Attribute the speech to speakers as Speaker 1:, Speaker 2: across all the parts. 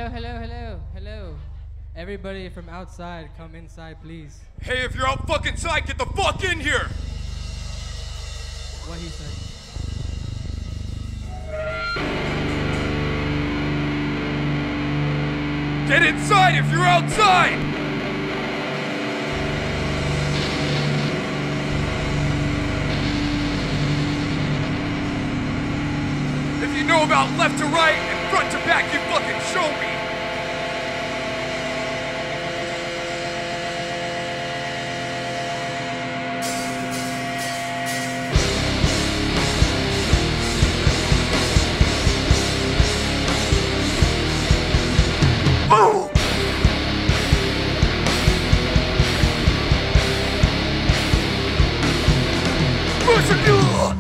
Speaker 1: Hello. Everybody from outside, come inside, please.
Speaker 2: Hey, if you're out fucking side, get the fuck in here!
Speaker 1: What he said.
Speaker 2: Get inside if you're outside! If you know about left to right and front to back, you fucking show me! Oh! Persecute!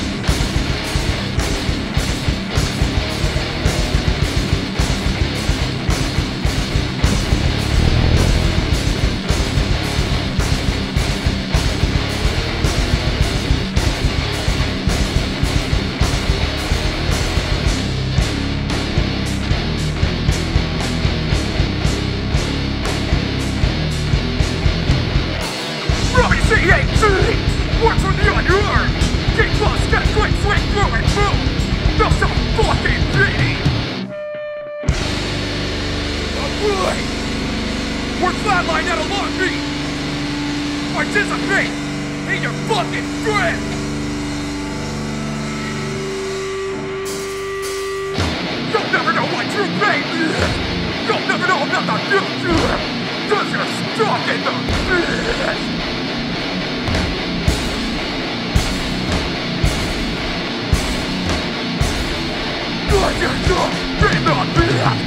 Speaker 2: C-A-T! Works on the under! Get close, get quick, swing through and through! That's so fucking pretty! Alright! We're flatlined at a long beat! Participate in your fucking friend! You'll never know what true pain is! You'll never know about the future! Cause you're stuck in the past! You're stuck in the past!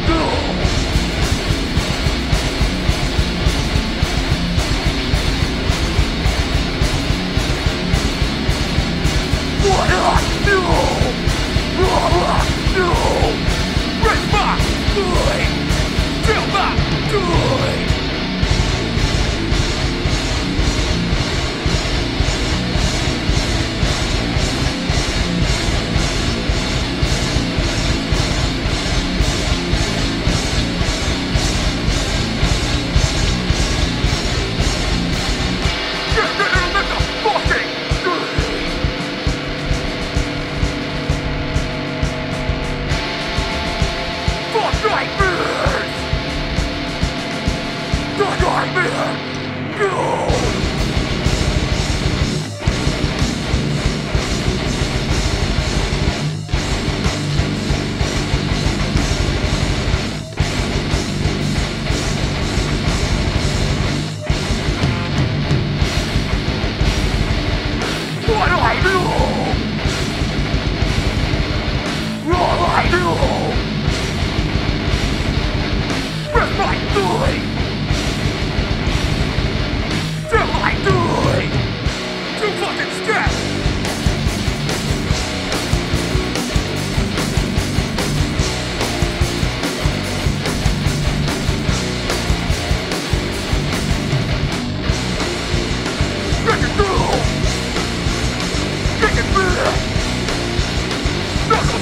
Speaker 2: What I do? What I do? Raise my voice! Tell my joy!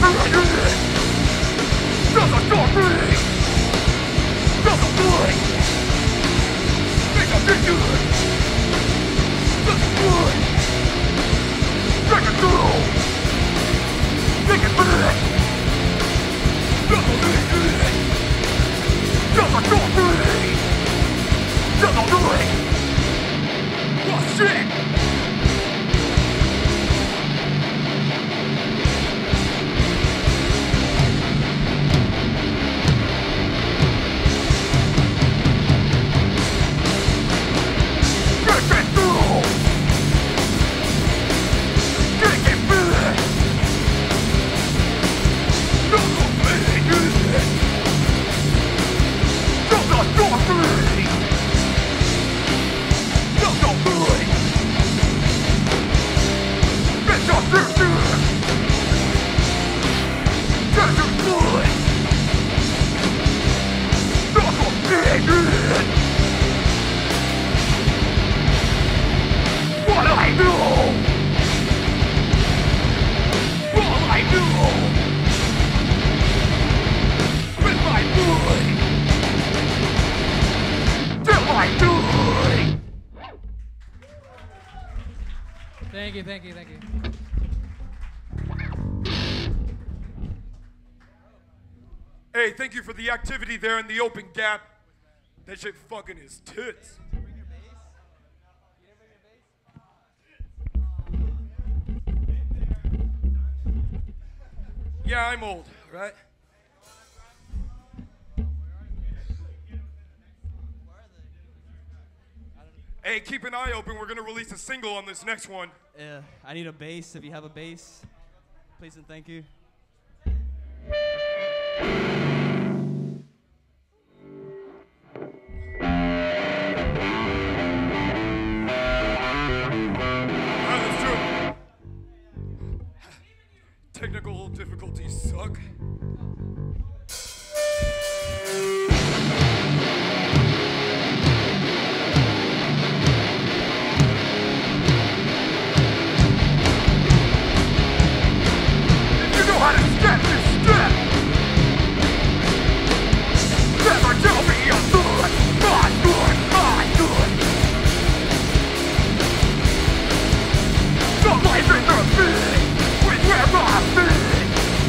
Speaker 2: Doesn't stop me! Doesn't do it!
Speaker 1: Thank you, thank you, thank you.
Speaker 2: Hey, thank you for the activity there in the open gap. That shit fucking is tits. Yeah, I'm old, right? Hey, keep an eye open. We're gonna release a single on this next one.
Speaker 3: Yeah, I need a bass. If you have a bass, please and thank you.
Speaker 2: Alright, let's do it. Technical difficulties suck. You know how to step, you step. Never tell me I'm good, not good, not good. The life in the feeling with where I've been.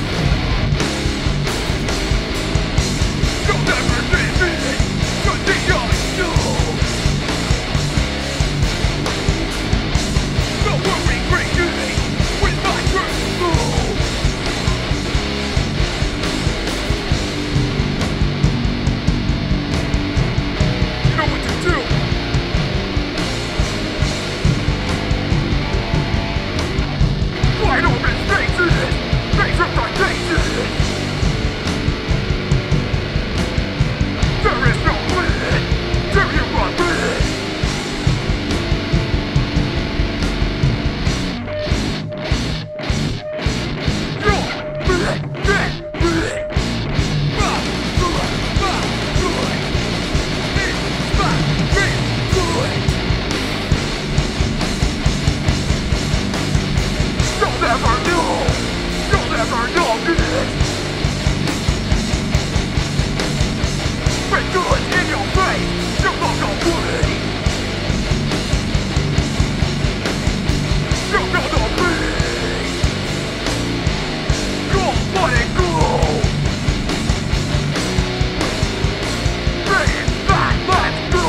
Speaker 2: You'll never see me, you'll think I know. No worry, great day with my first move. You know what to do. Wide open spaces, face up my faces. There is no limit till you run with. You're You'll never know this. When good in your face, you look away. You know the pain. Go let it go. Bring it back, let's go.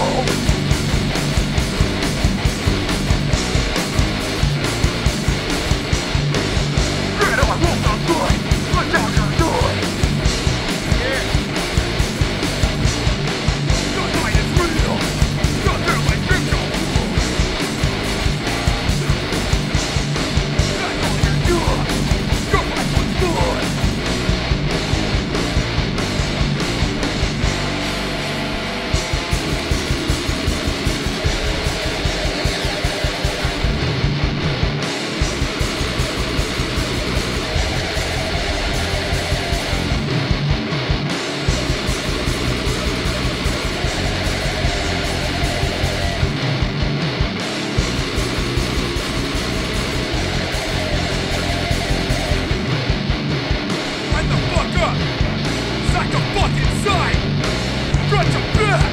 Speaker 2: Get on, walk the line, let down your door. Yeah. The night is real. The feeling is so cool. That's all you do. Your life was good. Line the fuck up! Sack the fuck inside! Front to back!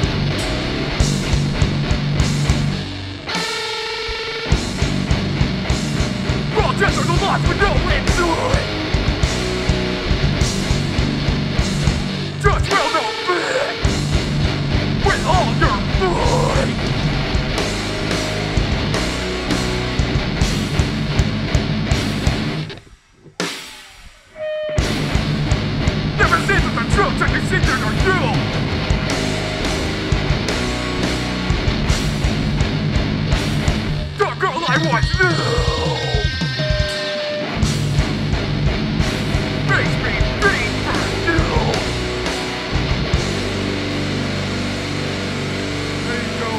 Speaker 2: Raw desert alive with no end to it! Just will no fit! With all your might! Never seen that the truth that you see through your you. The girl I once knew makes me bleed for you. There you go.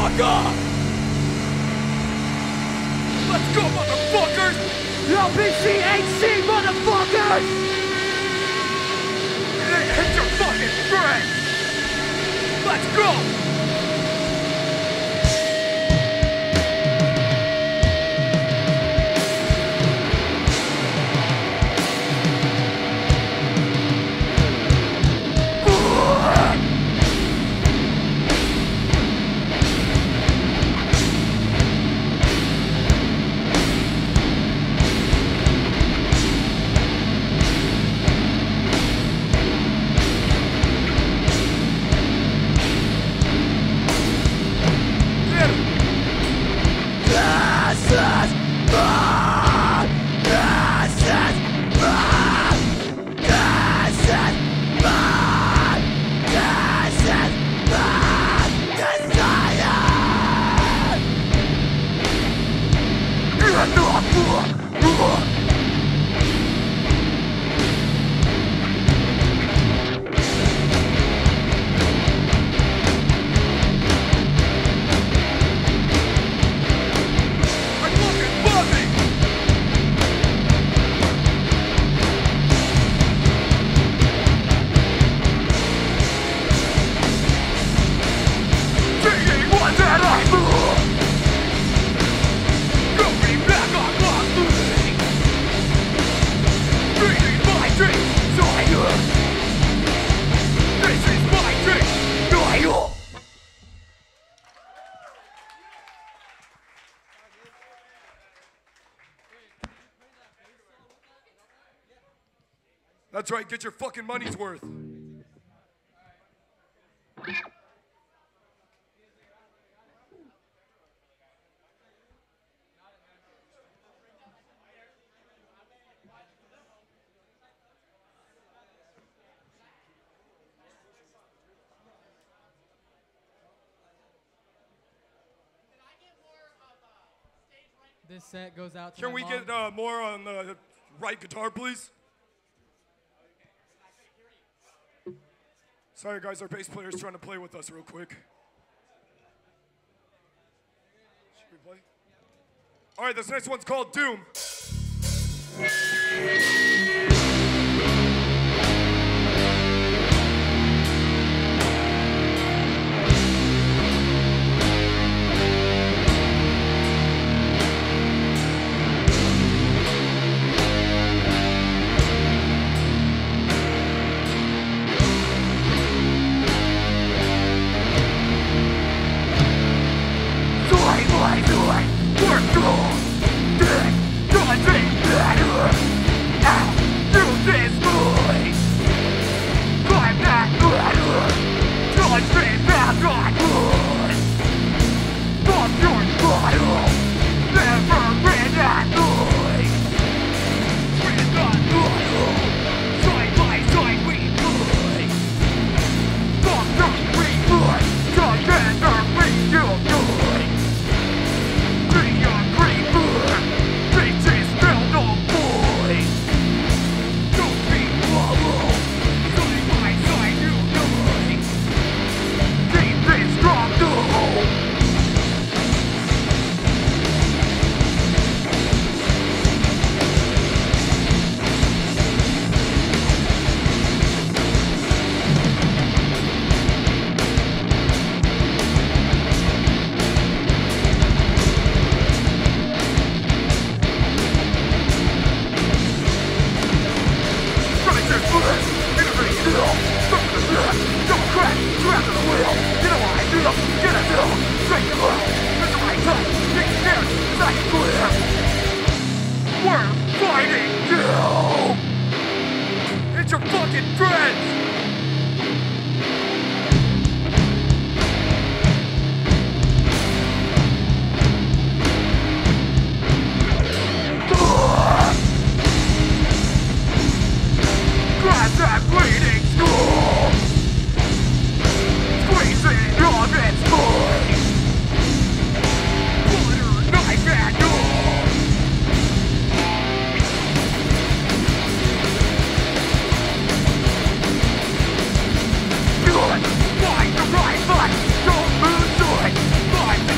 Speaker 2: motherfucker! Let's go, motherfuckers! LBCHC, motherfuckers! Hit your fucking friends! Let's go! That's right, get your fucking money's worth.
Speaker 1: This set goes out to
Speaker 2: Can
Speaker 1: my
Speaker 2: we
Speaker 1: mom.
Speaker 2: get more on the right guitar, please? Sorry, guys, our bass player's trying to play with us real quick. Should we play? All right, this next one's called Doom. Fight the right fight, don't lose joy. Fight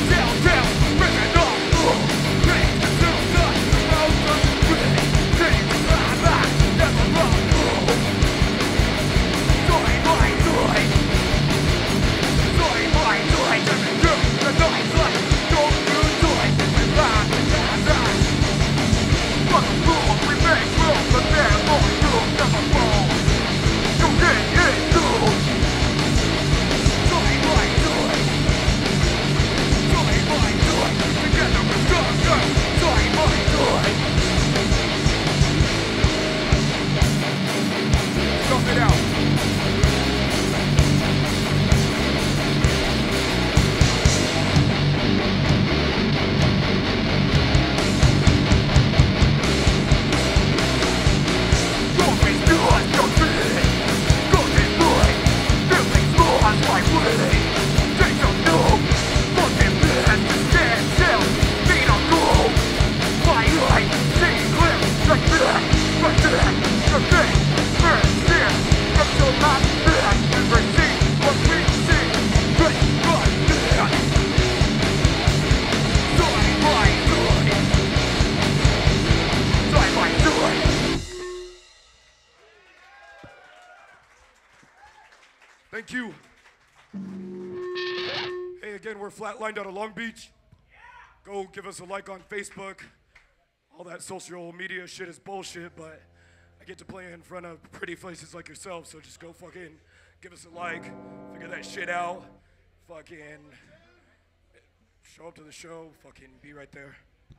Speaker 2: Thank you. Hey, again, we're Flatlined out of Long Beach. Go give us a like on Facebook. All that social media shit is bullshit, but I get to play in front of pretty faces like yourself, so just go fucking give us a like, figure that shit out, fucking show up to the show, fucking be right there.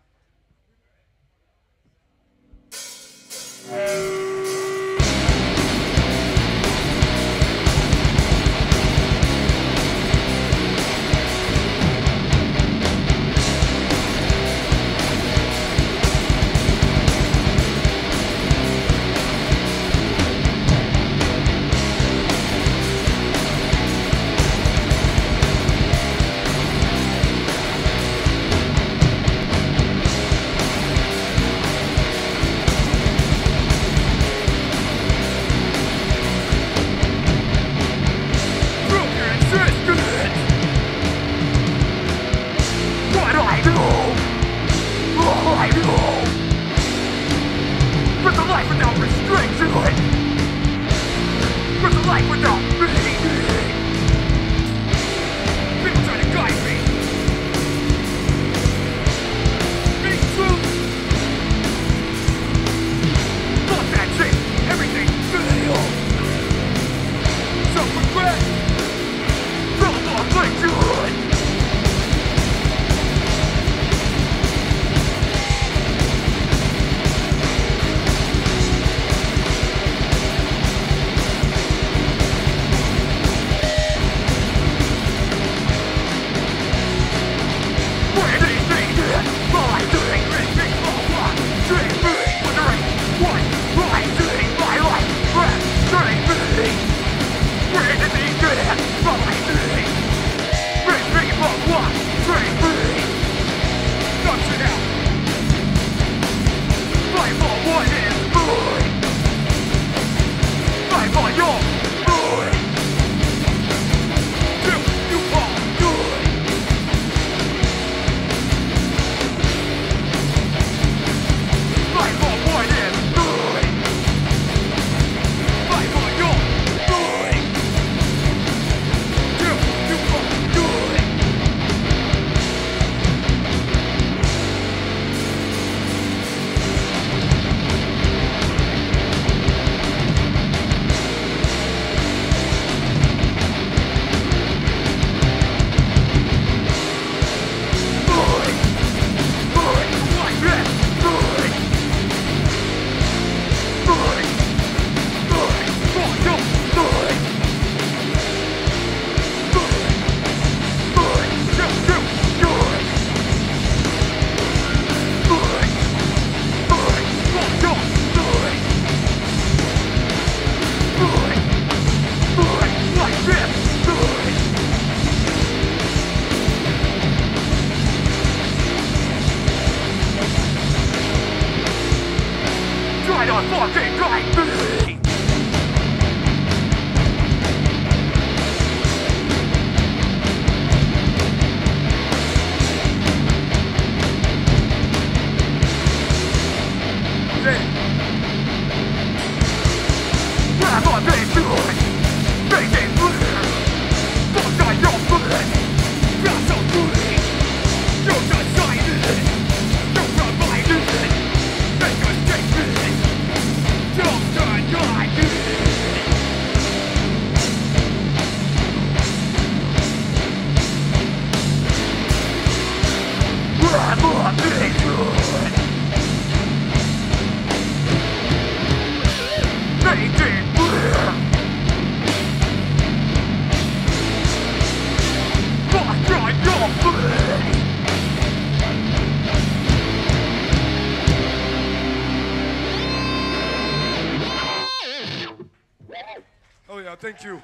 Speaker 2: Oh yeah, thank you.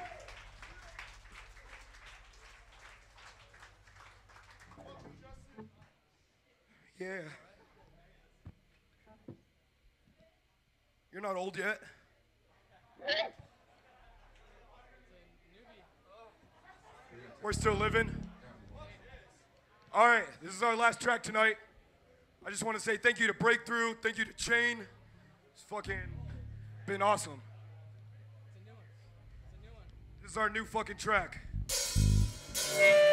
Speaker 2: Yeah. You're not old yet. We're still living. All right, this is our last track tonight. I just want to say thank you to Breakthrough, thank you to Chain. It's fucking been awesome. This is our new fucking track.